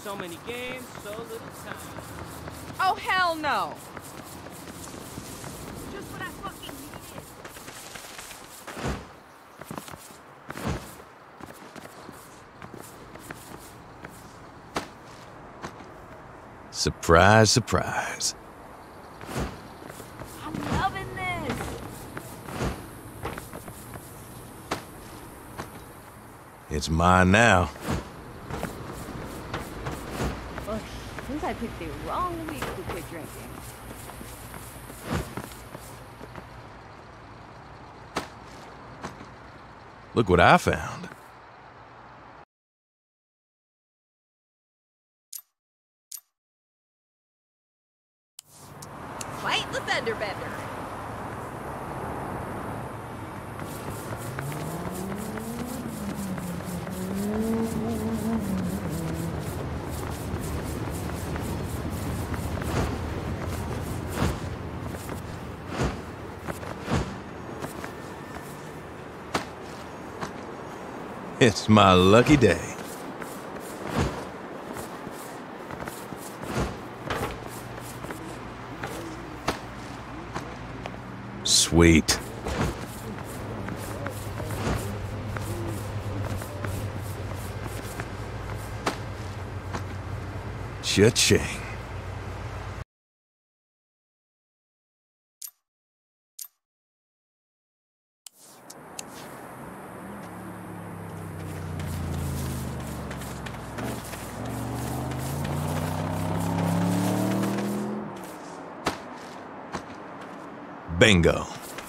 So many games, so little time. Oh, hell no! Just what I fucking needed! Surprise, surprise. I'm loving this! It's mine now. Ugh, seems I picked the wrong week to quit drinking. Look what I found. Fight the fender bender! It's my lucky day. Sweet. Cha-ching. Bingo.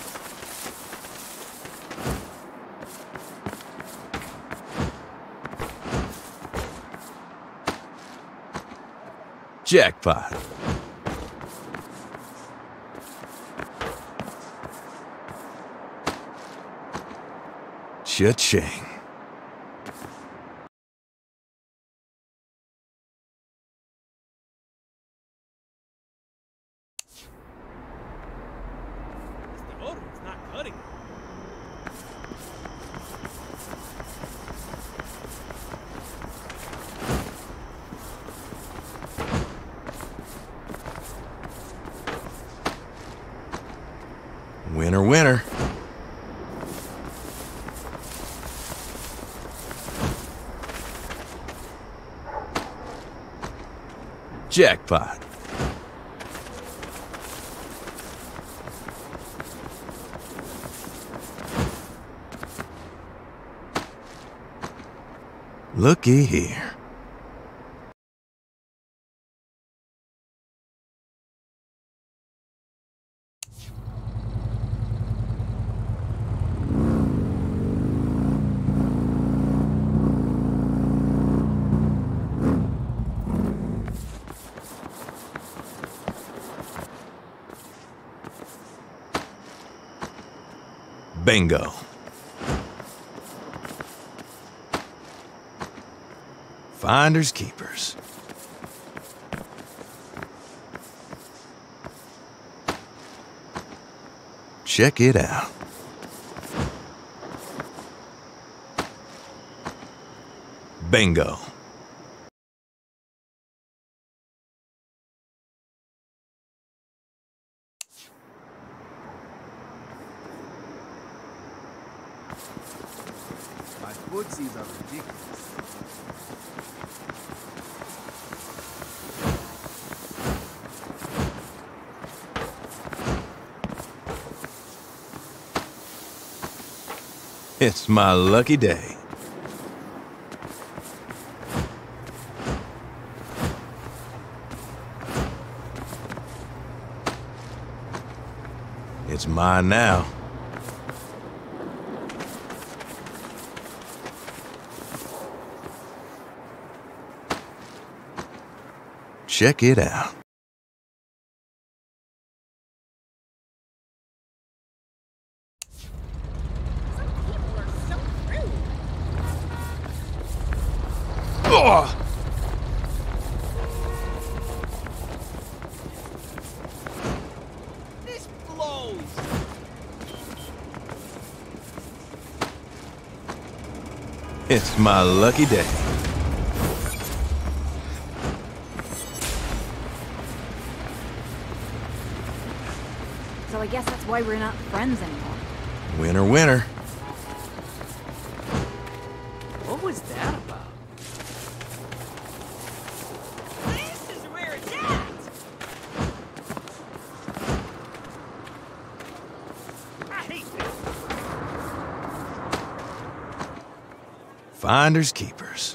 Jackpot. Cha-ching. The odor is not cutting it. Winner, winner. Jackpot. Looky here. Bingo. Finders keepers. Check it out. Bingo. My footsies are ridiculous. It's my lucky day. It's mine now. Check it out. Ugh! This blows. It's my lucky day. So I guess that's why we're not friends anymore. Winner, winner. What was that about? This is where it's at! I hate this. Finders keepers.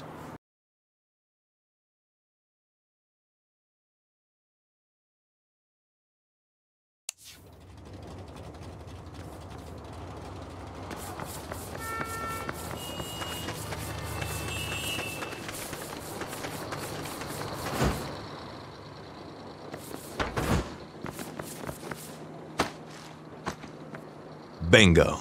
Bingo.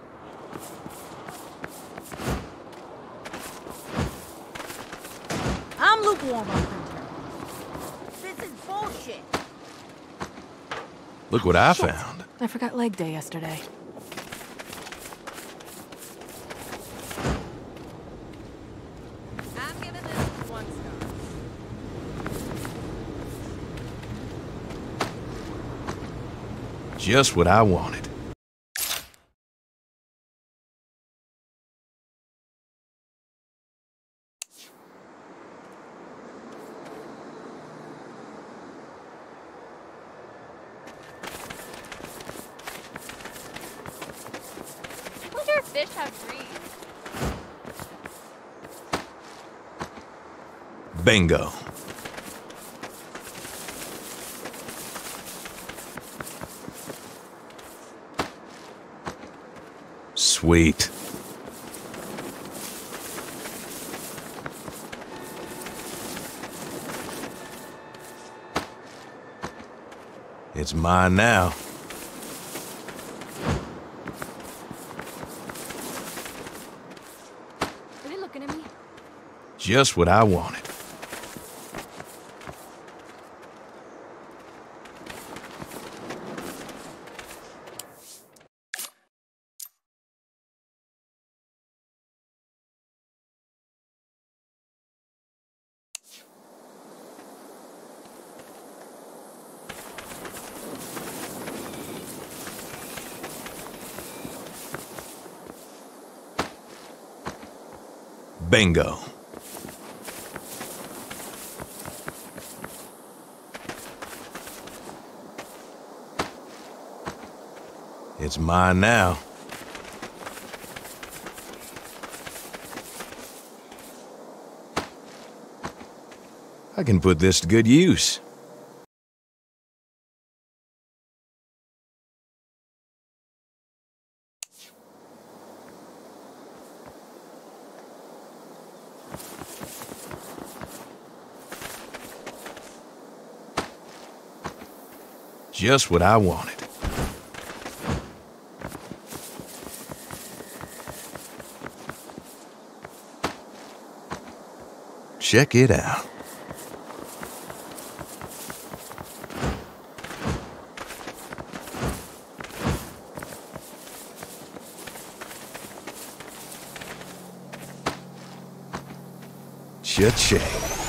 I'm lukewarm on Printer. This is bullshit. Look what I Shit. found. I forgot leg day yesterday. I'm giving this 1 star. Just what I wanted. I wonder if fish have dreams. Bingo. Sweet. It's mine now. Are they looking at me? Just what I wanted. Bingo. It's mine now. I can put this to good use. Just what I wanted. Check it out. Cha-ching.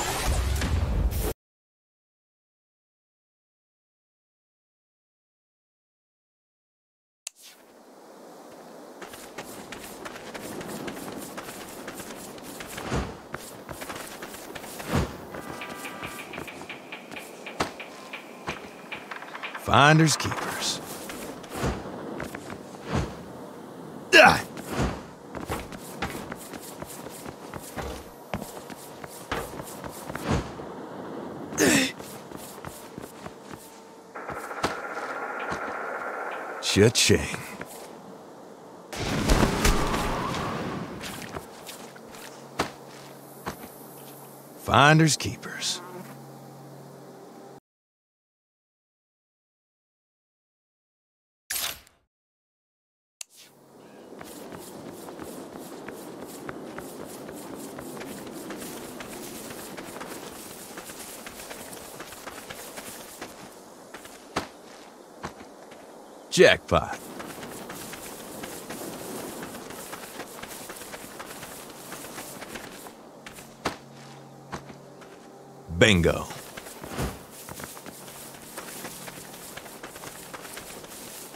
Finders keepers. Ah! Cha-ching. Finders keepers. Jackpot. Bingo.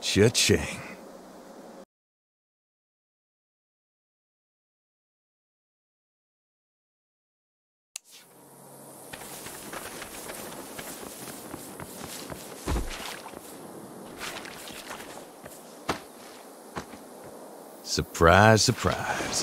Cha-ching. Surprise, surprise.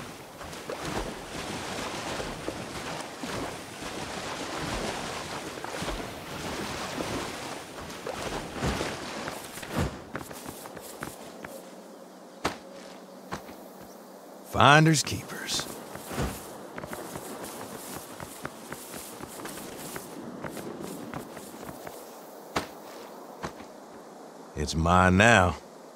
Finders keepers. It's mine now.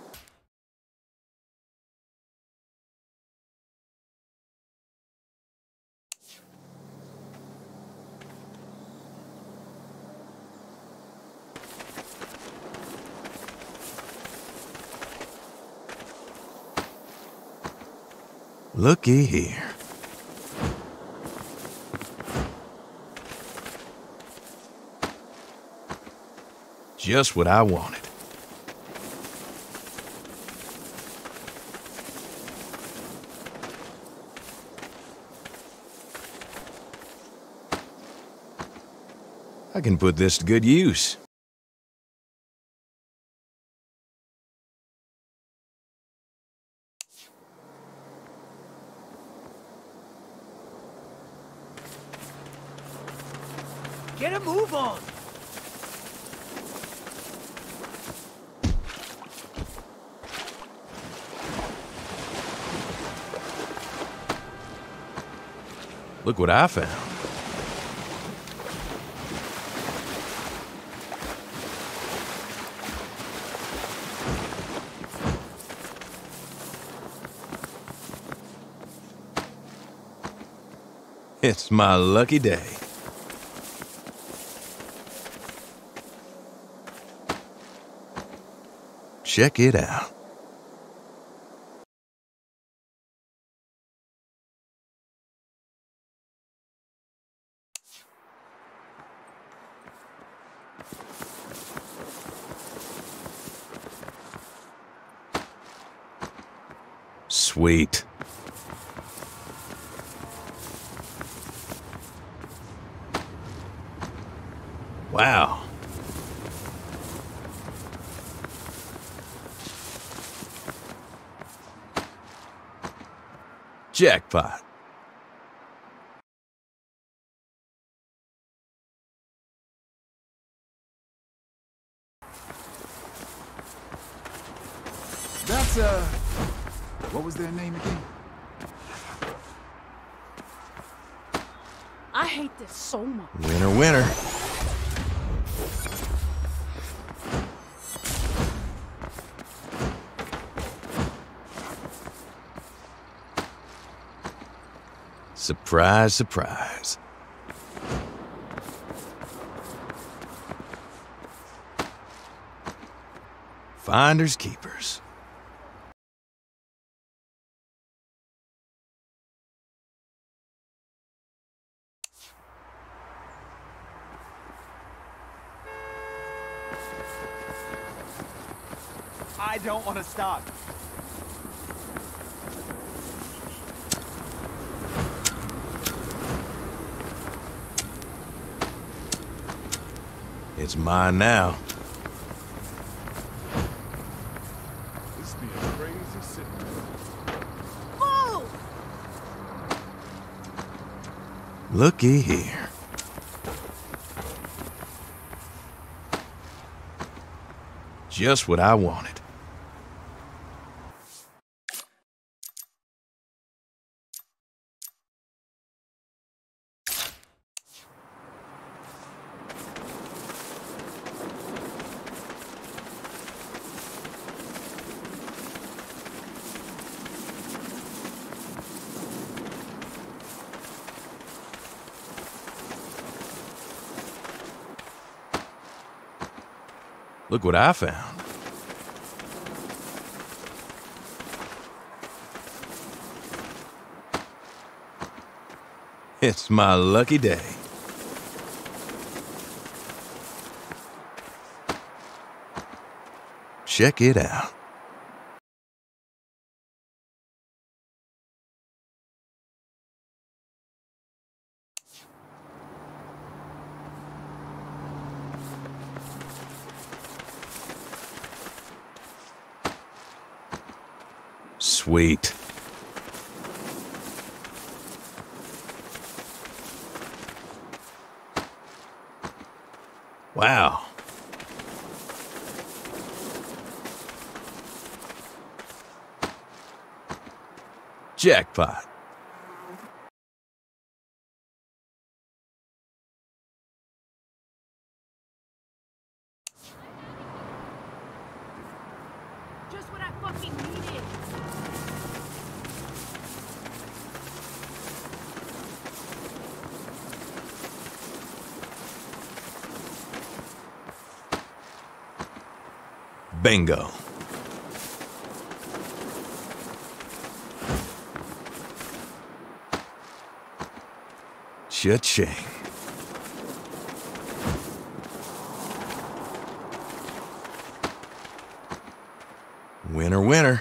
Looky here. Just what I wanted. I can put this to good use. Get a move on! Look what I found. It's my lucky day. Check it out. Sweet. Wow. Jackpot. That's, what was their name again? I hate this so much. Winner, winner. Surprise, surprise. Finders keepers. I don't want to stop. It's mine now. This be a crazy city. Whoa! Looky here. Just what I wanted. Look what I found. It's my lucky day. Check it out. Sweet. Wow. Jackpot. Just what I fucking needed. Bingo. Cha-ching. Winner, winner.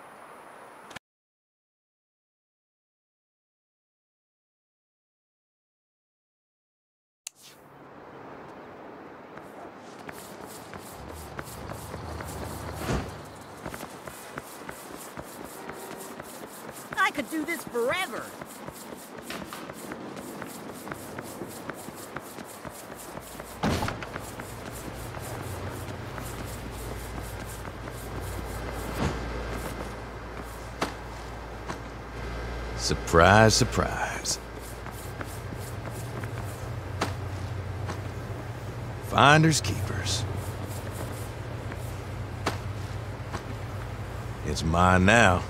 I could do this forever. Surprise, surprise. Finders keepers. It's mine now.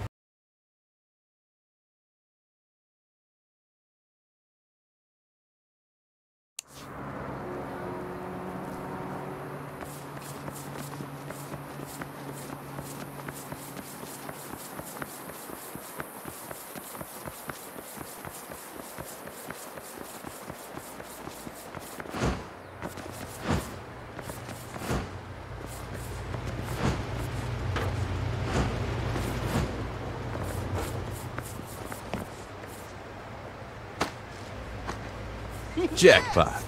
Jackpot.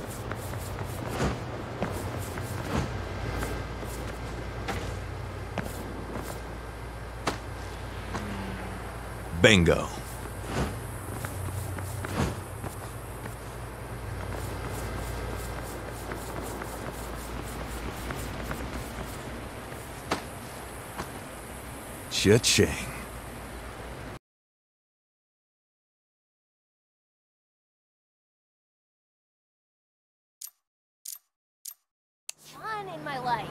Bingo. Cha-ching. Fun in my life.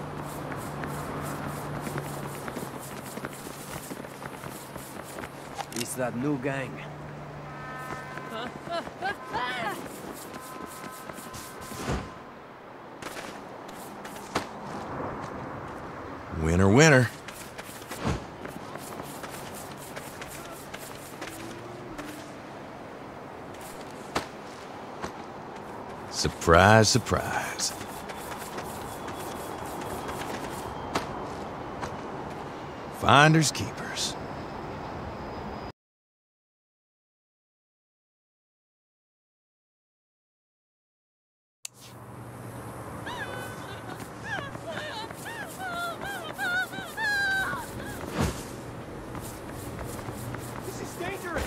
It's that new gang. Winner, winner. Surprise, surprise. Finders keepers. This is dangerous.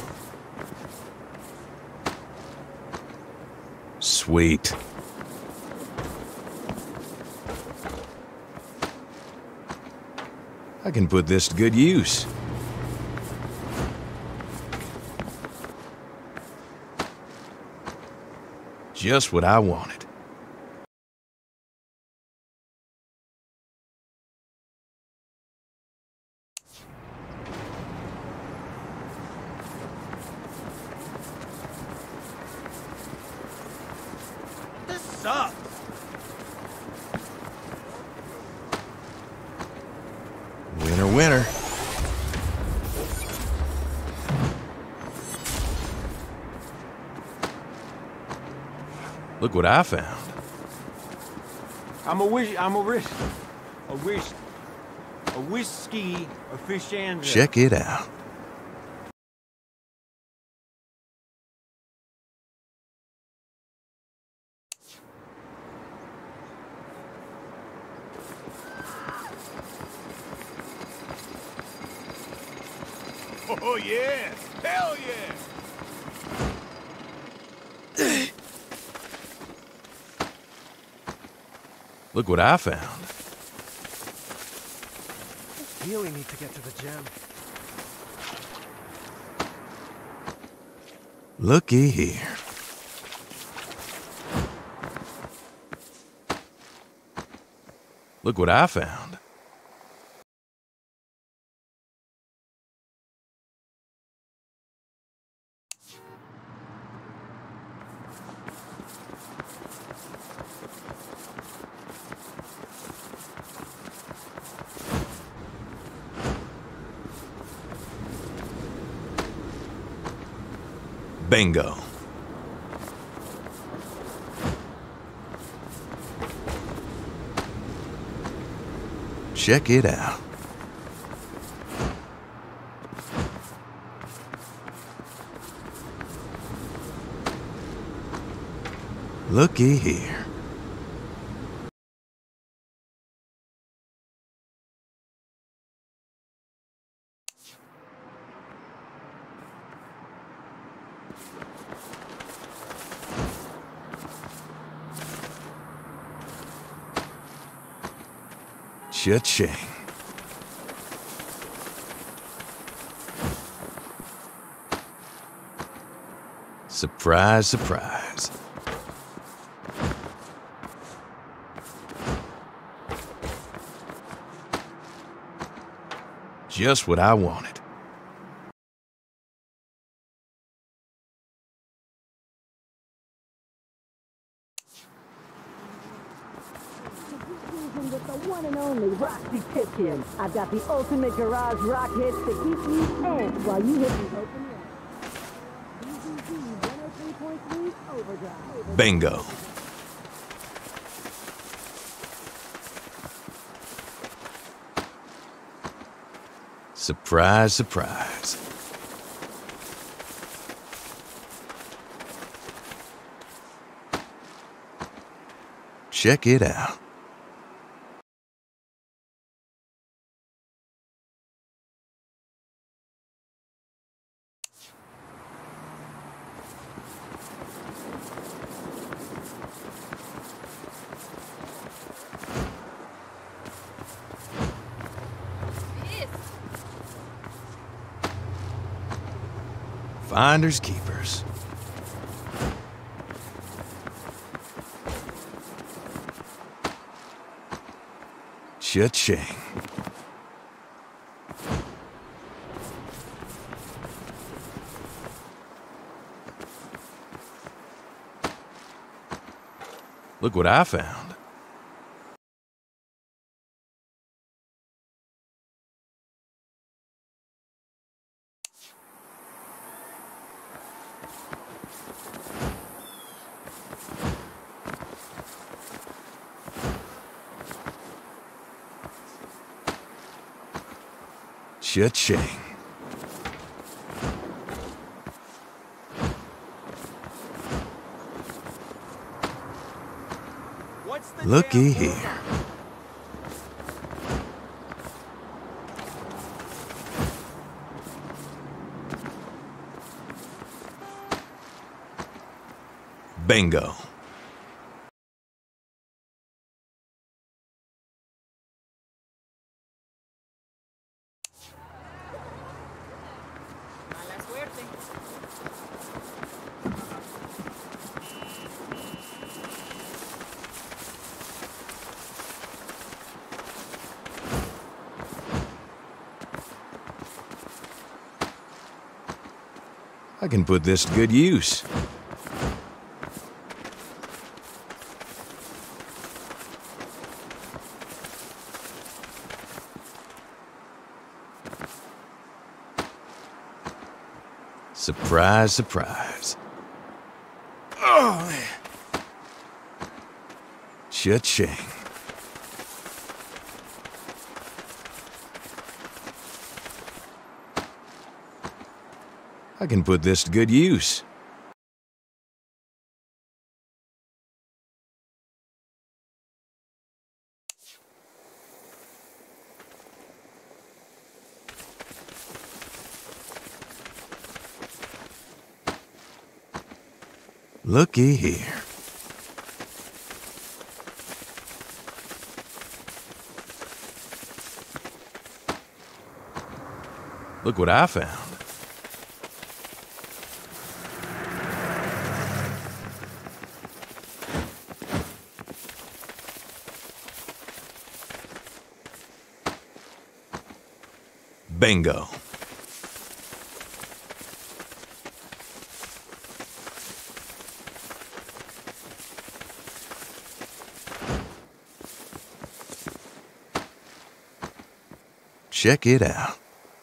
Sweet. I can put this to good use. Just what I wanted. This sucks. Winner, winner. Look what I found. I'm a wish. A whiskey, a fish and Check it out. Oh, yeah! Hell yeah! Look what I found. really need to get to the gym. Looky here. Look what I found. Bingo. Check it out. Looky here. Cha-ching. Surprise, surprise. Just what I wanted. With the one and only Roxy Kitchen. I've got the ultimate garage rock hits to keep you amped while you hit the open road. BGG 103.3 Overdrive. Bingo. Surprise, surprise. Check it out. Finders keepers. Cha-ching. Look what I found. Cha-ching. Looky here. Bingo. I can put this to good use. Surprise, surprise. Oh, man. Cha-ching. I can put this to good use. Looky here. Look what I found. Bingo. Check it out.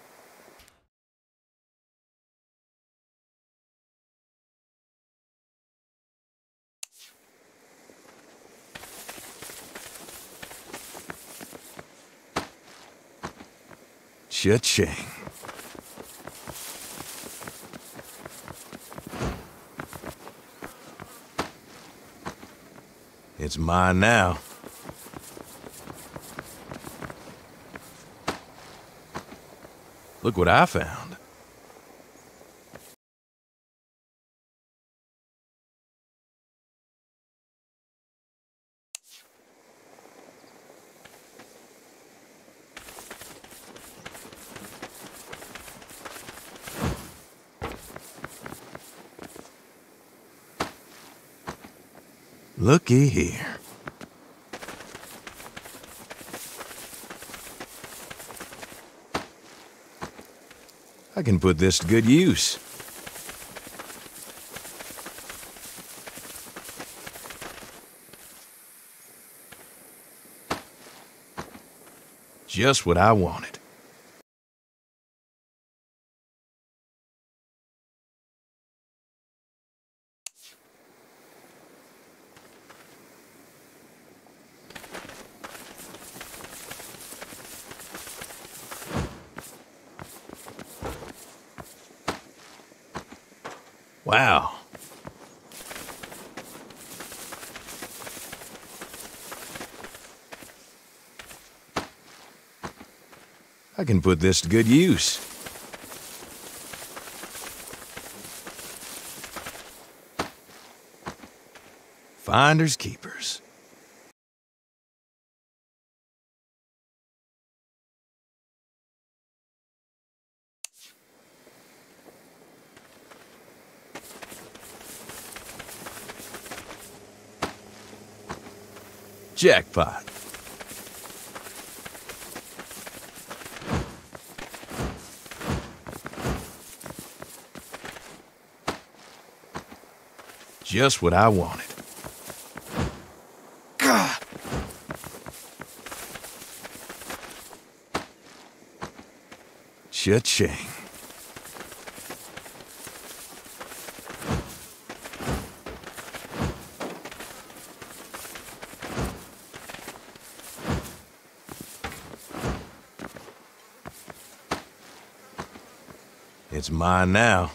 Cha-ching. It's mine now. Look what I found. Looky here. I can put this to good use. Just what I wanted. Wow. I can put this to good use. Finders keepers. Jackpot. Just what I wanted. Gah! Cha-ching. It's mine now.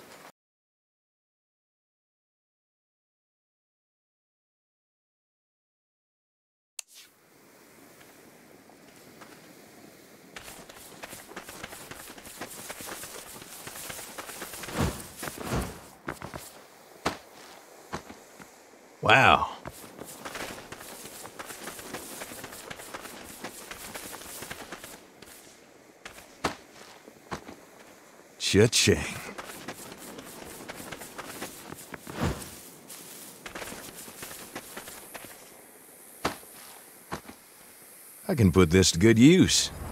Wow. Cha-ching. I can put this to good use.